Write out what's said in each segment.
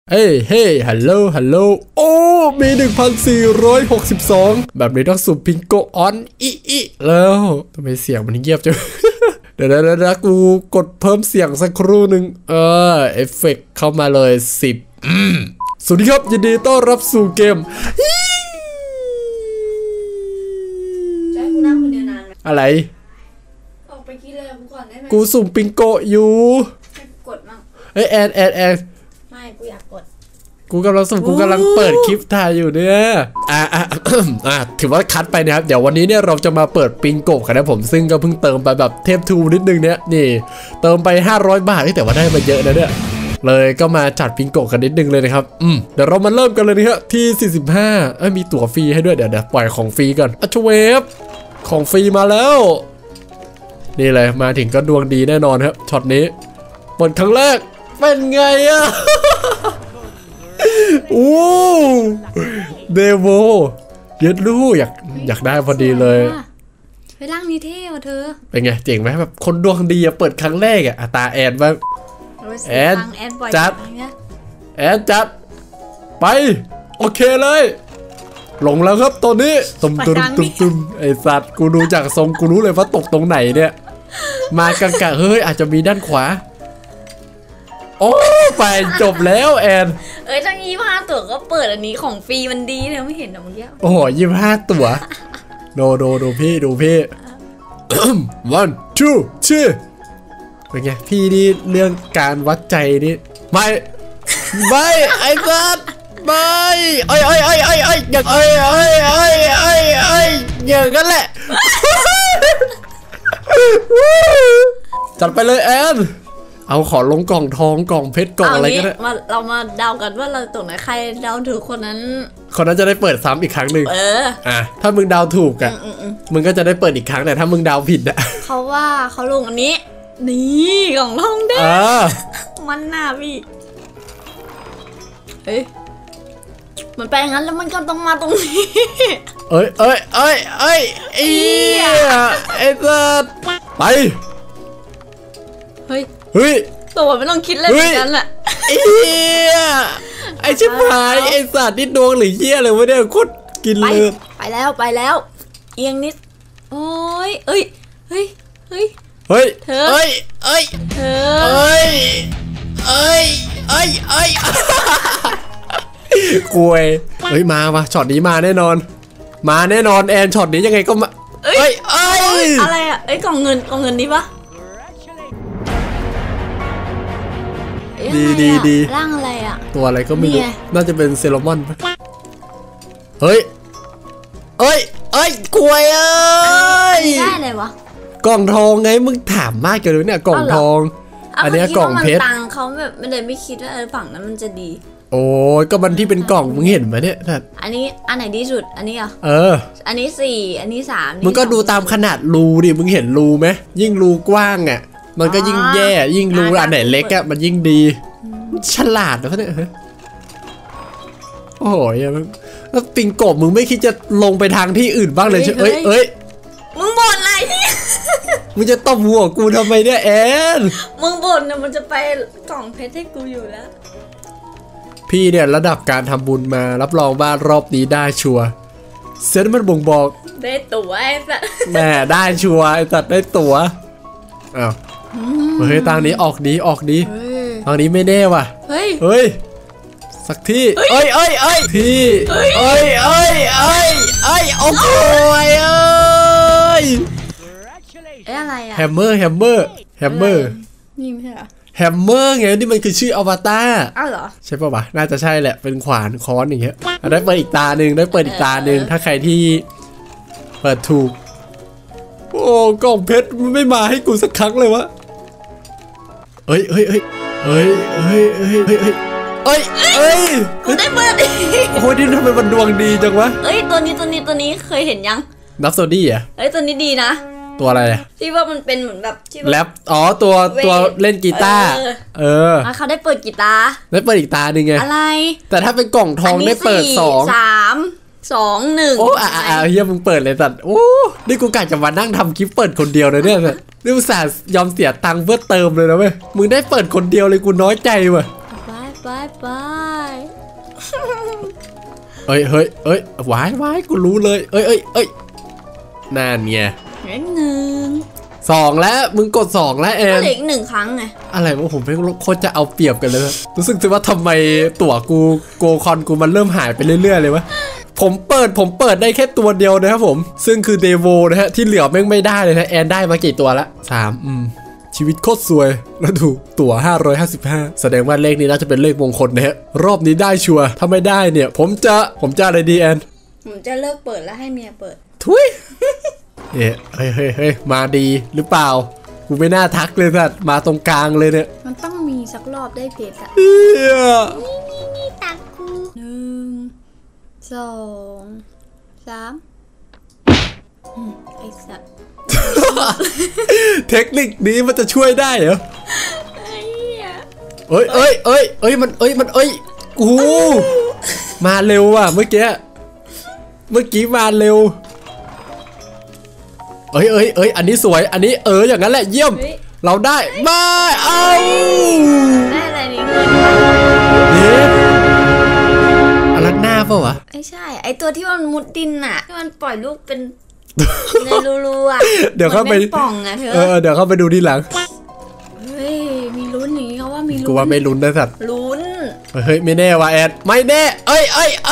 เฮ้ฮัลโหลโอ้มี1462แบบนี้ต้องสุ่มพิงโกออนอีแล้วทำไมเสียงมันเงียบจัง เดี๋ยวกูกดเพิ่มเสียงสักครู่หนึ่งเอฟเฟกเข้ามาเลย10สวัสดีครับยินดีต้อนรับสู่เกมใช่กูนั่งคนเดียวนานไหมอะไรออกไปกินเลยกูก่อนได้ไหมกูสุ่มพิงโกอยู่ให้กดมั่งเฮ้ยแอนไม่กูอยากกดกูกำลังสุ่มกูกำลังเปิดคลิปถ่ายอยู่เนี่ยถือว่าคัดไปนะครับเดี๋ยววันนี้เนี่ยเราจะมาเปิดปิงโกะกันนะผมซึ่งก็เพิ่งเติมไปแบบเทพทูนิดนึงเนี่ยนี่เติมไป500 บาทแต่ว่าได้มาเยอะนะเนี่ยเลยก็มาจัดปิงโกะกันนิดนึงเลยนะครับเดี๋ยวเรามาเริ่มกันเลยนะครับที่45มีตั๋วฟรีให้ด้วยเดี๋ยวปล่อยของฟรีก่อนอัชเวฟของฟรีมาแล้วนี่เลยมาถึงก็ดวงดีแน่นอนครับช็อตนี้เปิดครั้งแรกเป็นไงอะโอ้เดโวยึดลูกอยากได้พอดีเลยไปร่างนี้เท่ว่ะเธอเป็นไงเจ๋งไหมแบบคนดวงดีเปิดครั้งแรกตาแอนบ้างแอนจัดไปโอเคเลยลงแล้วครับตอนนี้ตุ่มไอสัตว์กูดูจากทรงกูรู้เลยว่าตกตรงไหนเนี่ยมากังเฮ้ยอาจจะมีด้านขวาโอ้ไปจบแล้วแอนทั้ง25 ตั๋วก็เปิดอันนี้ของฟรีมันดีเลยไม่เห็นหรอเมื่อกี้โอ้โห25 ตั๋วดูพี่1 2 3เป็นไงพี่นี่เรื่องการวัดใจนี่ไม่ไอ้สัตว์ไม่อย่างกันแหละจัดไปเลยแอนเอาขอลงกล่องทองกล่องเพชรกล่องอะไรก็ได้เรามาเดากันว่าเราตรงไหนใครเดาถูกคนนั้นจะได้เปิดซ้ำอีกครั้งหนึ่งถ้ามึงเดาถูกมึงก็จะได้เปิดอีกครั้งแต่ถ้ามึงเดาผิดเขาว่าเขาลงอันนี้นี่กล่องทองแดงมันน่าพี่มันไปงั้นแล้วมันก็ต้องมาตรงนี้ไอ้สัตว์ไปเฮ้ยตัวไม่ต้องคิดเลยเหมือนกันแหละไอ้ชิบหายไอ้สัตว์นี่ดวงหรือเหี้ยเลยวะเนี่ยโคตรกินเลยไปแล้วเอียงนิดโอ้ยเธอกวยมาช็อตนี้มาแน่นอนแอนช็อตนี้ยังไงก็มาอะไรกล่องเงินนี่ปะดีร่างอะไรตัวอะไรก็ไม่รู้น่าจะเป็นเซโลมอนเฮ้ยกล้วยได้อะไรวะกล่องทองไงมึงถามมากเกินเลยเนี่ยกล่องทองอันนี้กล่องเพชรตังเขาแบบไม่เลยไม่คิดว่าฝั่งนั้นมันจะดีโอ้ยก็มันที่เป็นกล่องมึงเห็นไหมเนี่ยอันนี้อันไหนดีสุดอันนี้อันนี้4อันนี้3 มึงก็ดูตามขนาดรูดิมึงเห็นรูไหมยิ่งรูกว้างมันก็ยิ่งแย่ยิ่งรูอันไหนเล็กมันยิ่งดีฉลาดนะเนี่ยโอ้ยแล้วปิงโกบมึงไม่คิดจะลงไปทางที่อื่นบ้างเลยใช่มึงบ่นอะไรมึงจะตบหัวกูทำไมเนี่ยแอนมึงบ่นนะมันจะไปกล่องเพชรให้กูอยู่แล้วพี่เนี่ยระดับการทำบุญมารับรองว่ารอบนี้ได้ชัวร์เซนมันบ่งบอกได้ตั๋วไอ้สัตว์แม่ได้ชัวร์ไอ้สัตว์ได้ตั๋วอ้าวทางนี้ออกดีทางนี้ไม่แน่ว่ะเฮ้ยสักที่ที่โอ้โหอะไรแฮมเมอร์นี่ไม่ใช่เหรอแฮมเมอร์ไงนี่มันคือชื่ออวตารเหรอใช่ป่ะวะน่าจะใช่แหละเป็นขวานค้อนอย่างเงี้ยได้เปิดอีกตาหนึ่งถ้าใครที่เปิดถูกโอ้กล่องเพชรมันไม่มาให้กูสักครั้งเลยวะกูได้เปิดโอ้ยนี่ทำไมมันดวงดีจังวะตัวนี้เคยเห็นยังนับโซดี้ตัวนี้ดีนะตัวอะไรที่ว่ามันเป็นเหมือนแบบแรปตัวเล่นกีตาร์เขาได้เปิดกีตาร์ได้เปิดอีกตาหนึ่งไงอะไรแต่ถ้าเป็นกล่องทองได้เปิด 3 2 1 โอ้เฮียมึงเปิดเลยสัตว์โอ้นี่กูกะจะมานั่งทำคลิปเปิดคนเดียวเลยเนี่ยนี่อุตส่าห์ยอมเสียตังค์เพื่อเติมเลยนะเว้ยมึงได้เปิดคนเดียวเลยกูน้อยใจว่ะไปไปเฮ้ยวายกูรู้เลยเอ้ยนั่นไง2แล้วมึงกด2แล้วแอนเหลืออีก1 ครั้งไงอะไรวะผมเป็นโคตรจะเอาเปรียบกันเลยรู้สึกว่าทำไมตั๋วกูโกคอนกูมันเริ่มหายไปเรื่อยๆเลยวะผมเปิดได้แค่ตัวเดียวนะครับผมซึ่งคือเดโวนะฮะที่เหลือแม่งไม่ได้เลยนะแอนได้มากี่ตัวละ3ชีวิตโคตรสวยแล้วดูตั๋ว555แสดงว่าเลขนี้น่าจะเป็นเลขมงคลนะฮะรอบนี้ได้ชัวร์ถ้าไม่ได้เนี่ยผมจะอะไรดีแอนผมจะเลิกเปิดแล้วให้เมียเปิดทุยเฮ้ยมาดีหรือเปล่ากูไม่น่าทักเลยสัตว์มาตรงกลางเลยเนี่ยมันต้องมีสักรอบได้เพจอะนี่ตักกู1 2 3ไอ้สัตว์เทคนิคนี้มันจะช่วยได้เหรอเอ้ยมันกูมาเร็วว่ะเมื่อกี้มาเร็วเอ้ยอันนี้สวยอันนี้อย่างนั้นแหละเยี่ยมเราได้มาได้อะไรนี่อลักหน้าเปล่าวะไม่ใช่ไอตัวที่มันมุดดินน่ะที่มันปล่อยลูกเป็นในรูๆอ่ะเดี๋ยวเข้าไปป่องอ่ะเธอเดี๋ยวเข้าไปดูทีหลังเฮ้ยมีลุ้นอย่างนี้เขาว่ามีลุ้นกูว่าไม่ลุ้นนะสัตว์ลุ้นเฮ้ยไม่แน่ว่ะแอดไม่แน่เอ้ย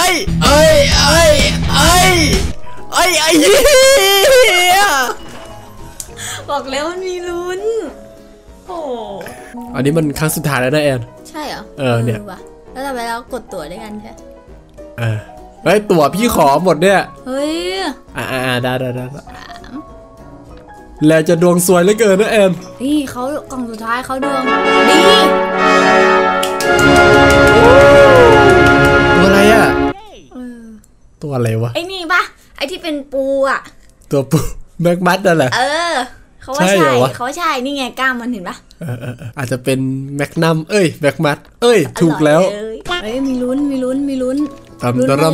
บอกแล้วมันมีลุ้นโอ้อันนี้มันครั้งสุดท้ายแล้วนะแอนใช่เหรอเนี่ยแล้วต่อไปเรากดตั๋วด้วยกันใช่เฮ้ยตั๋วพี่ขอหมดเนี่ยเฮ้ยได้แล้วจะดวงสวยเหลือเกินนะแอนนี่เขากล่องสุดท้ายเขาดวงดีตัวอะไรอ่ะตัวอะไรวะไอ้นี่ปะไอ้ที่เป็นปูอ่ะตัวปูแม็กมัดนั่นแหละเขาว่าใช่นี่ไงกล้ามมันเห็นปะอาจจะเป็นแม็กนัมแม็กมัดถูกแล้วมีลุ้นตร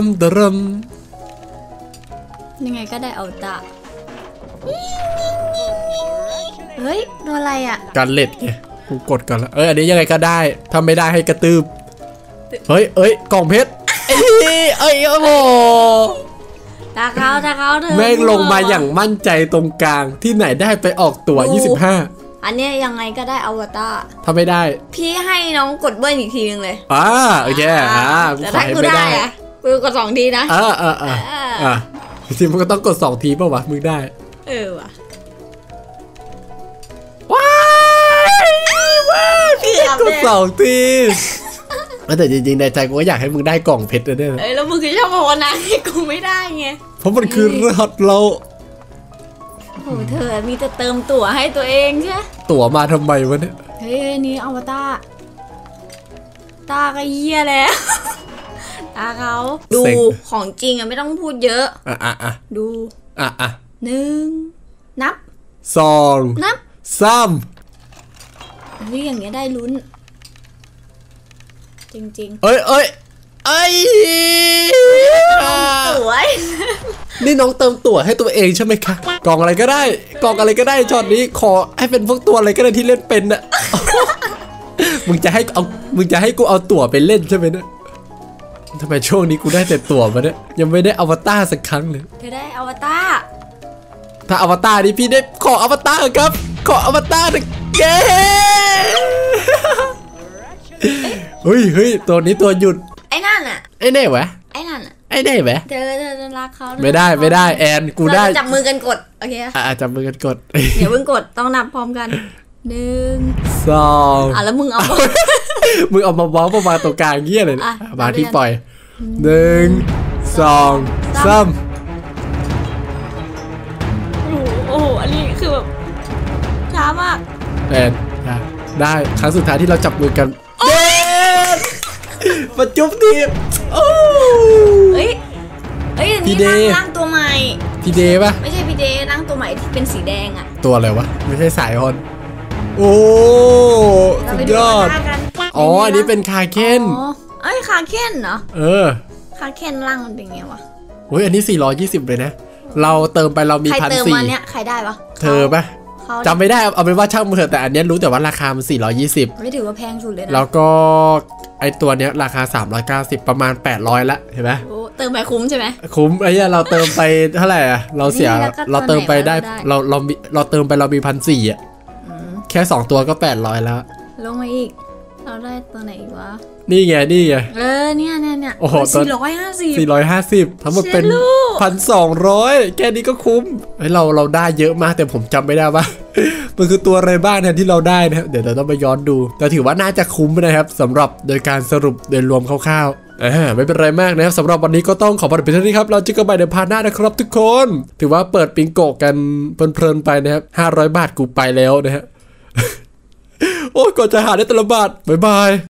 ยังไงก็ได้เอาตาเฮ้ยโดนอะไรอ่ะการเล็ดไงกูกดก่อนแล้วอันนี้ยังไงก็ได้ถ้าไม่ได้ให้กระตืบเฮ้ยกล่องเพชรโอ้โหตาเขาแม่งลงมาอย่างมั่นใจตรงกลางที่ไหนได้ไปออกตั๋ว25 อันนี้ยังไงก็ได้อวตารถ้าไม่ได้พี่ให้น้องกดเบิ้ลอีกทีนึงเลยโอเคแต่ถ้ากูได้อะกูกด2 ทีนะจริงมันก็ต้องกด2 ทีป่ะวะมึงได้ว่ะว้ายพี่กด2 ทีแต่จริงๆในใจกูก็อยากให้มึงได้กล่องเพชรด้วยแล้วมึงคือชอบภาวนาให้กูไม่ได้ไงเพราะมันคือรหัสเราโอ้เธอมีแต่เติมตั๋วให้ตัวเองใช่ตั๋วมาทำไมวะเนี่ยเฮ้ยนี่อวตารตาก็เยี่ยแล้วตาเขาดูของจริงอะไม่ต้องพูดเยอะดู1นับ 2 นับ 3 นี่อย่างเงี้ยได้ลุ้นจริงๆตั๋วนี่น้องเติมตั๋วให้ตัวเองใช่ไหมคะกล่องอะไรก็ได้ช็อตนี้ขอให้เป็นพวกตัวอะไรก็ได้ที่เล่นเป็นน่ะมึงจะให้กูเอาตั๋วไปเล่นใช่ไหมเนี่ยทำไมช่วงนี้กูได้แต่ตั๋วมาเนี่ยยังไม่ได้อวตารสักครั้งเลยจะได้อวตารถ้าอวตารนี่พี่ได้ขออวตารครับขออวตารเย้เฮ้ยตัวนี้ตัวหยุดไอ้นั่นอ่ะไอ้แน่วะไอ้นั่นอ่ะไอ้ได้ไหมเธอรักเขาไม่ได้แอนกูได้จับมือกันกดโอเคจับมือกันกดเดี๋ยวมึงกดต้องนับพร้อมกัน1 2แล้วมึงเอามาบล็อกประมาณตรงกลางเงี้ยเลยมาที่ปล่อย1 2 3 โอ้โหอันนี้คือแบบช้ามากแอนได้ครั้งสุดท้ายที่เราจับมือกันเย้มาจุ๊บทีพี่เดร่างตัวใหม่พี่เดป่ะไม่ใช่พี่เดร่างตัวใหม่ที่เป็นสีแดงอ่ะตัวอะไรวะไม่ใช่สายฮอนโอ้สุดยอดอันนี้เป็นคาเคนคาเคนเหรอคาเคนร่างมันเป็นไงวะอันนี้420เลยนะเราเติมไปเรามี1,400 ใครเติมมาเนี้ยใครได้ปะเธอปะจำไม่ได้เอาเป็นว่าช่างมันเถอะแต่อันนี้รู้แต่ว่าราคามัน420 ไม่ถือว่าแพงสุดเลยนะแล้วก็ไอตัวเนี้ยราคา390ประมาณ800ละเห็นไหมเติมไปคุ้มใช่ไหมคุ้มไอ้เนี่ยเราเติมไปเท่าไหร่อะเราเสียเราเติมไปได้เราเติมไปเรามี1,400อะแค่2ตัวก็800แล้วลงมาอีกเราได้ตัวไหนอีกวะนี่ไงเนี่ยโอ้โห 450ทั้งหมดเป็น1,200แค่นี้ก็คุ้มเฮ้ยเราได้เยอะมากแต่ผมจำไม่ได้ว่ามันคือตัวอะไรบ้างเนี่ยที่เราได้นะครับเดี๋ยวเราต้องไปย้อนดูแต่ถือว่าน่าจะคุ้มนะครับสำหรับโดยการสรุปโดยรวมคร่าวๆไม่เป็นไรมากนะครับสำหรับวันนี้ก็ต้องขอขอบคุณเพียงเท่านี้ครับเราเจอกันใหม่ในพาร์ทหน้านะครับทุกคนถือว่าเปิดปิงโกะกันเพลินๆไปนะครับ500 บาทกูไปแล้วนะฮะโอ้ยก่อนจะหาได้แต่ละบาทบ๊ายบาย